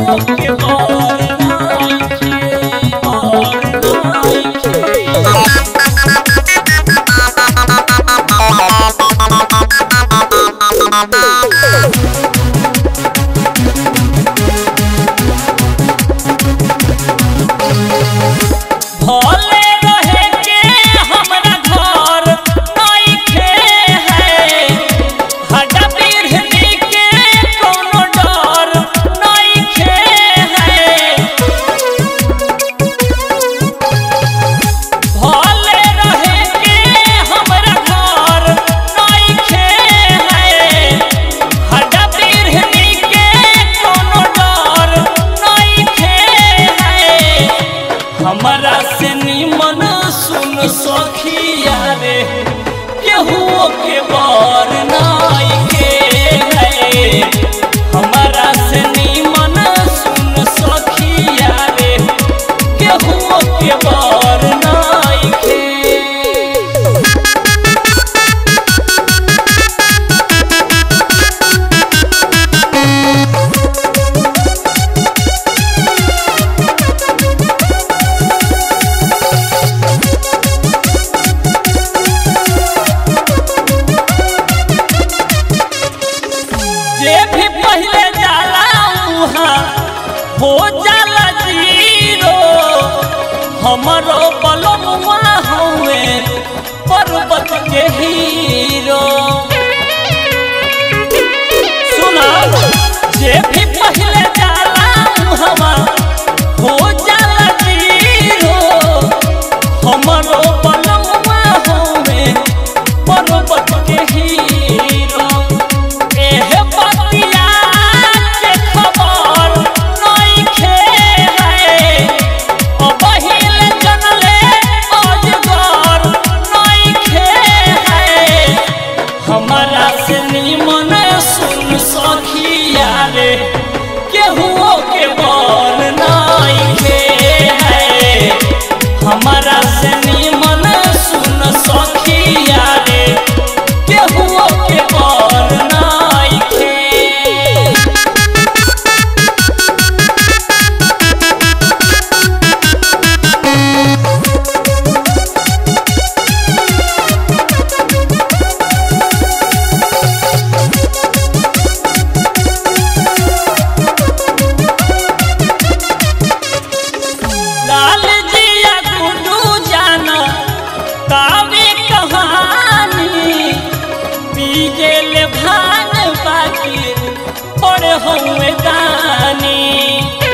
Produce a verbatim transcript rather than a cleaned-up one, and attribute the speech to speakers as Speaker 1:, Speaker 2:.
Speaker 1: के बर भले रहे के हमरा घर नइखे है हड्डा पीढ़ी के कोनो डर नइखे है भले रहे के हमरा घर नइखे है हड्डा पीढ़ी के कोनो डर नइखे है हमरा से निमन सुन सखिया रे केहू के बर नइखे है हमरा से निमन सुन सखिया रे केहू के बर नइखे। जे भी पहले जाला उहाँ हो जाला जीरो हमरो बलमुआ हवे पर्वत के हीरो सुना जे भी पहले जाला उहाँ हो जाला जीरो हमरो बलमुआ हवे पर्वत के हीरो एहे बतिया के खबर नइखे है अबहिल जनले अजगर नइखे है हमरा से निमन सुन सखिया रे केहू के बर नइखे है हमरा से निमन सुन सखिया रे केहू के बर नइखे। लाल जिया गुडू जाना कावे कहानी पीजे ले भान बाकी पड़े हुए दानी।